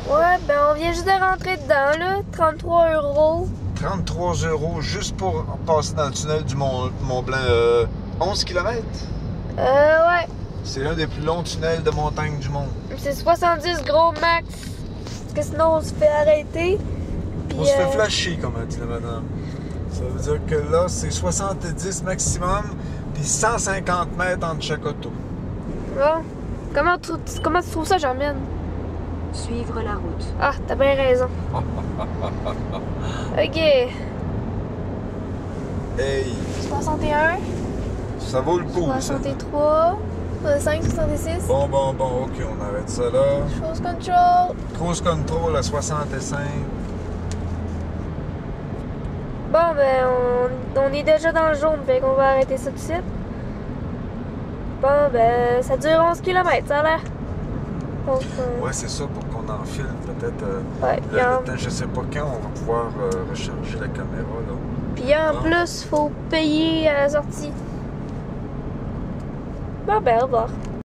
Ouais, ben on vient juste de rentrer dedans, là. 33 €. 33 € juste pour passer dans le tunnel du Mont-Blanc. 11 km? Ouais. C'est l'un des plus longs tunnels de montagne du monde. C'est 70 gros max. Parce que sinon, on se fait arrêter. Puis, On se fait flasher, comme a dit la madame. Ça veut dire que là, c'est 70 maximum, puis 150 mètres entre chaque auto. Bon. Comment tu trouves ça, Germaine? Suivre la route. Ah, t'as bien raison. OK. Hey, 61, ça vaut le coup, ça. 63, 65, 66. Bon, ok, on arrête ça là. Cruise control. Cruise control à 65. Bon, ben, on est déjà dans le jaune, fait qu'on va arrêter ça tout de suite. Bon, ben, ça dure 11 km, ça a l'air. Donc, Ouais, c'est ça, pour qu'on enfile peut-être ouais, le temps. Je sais pas quand on va pouvoir recharger la caméra, là. Puis en plus, faut payer à la sortie. Bon, ben, au revoir.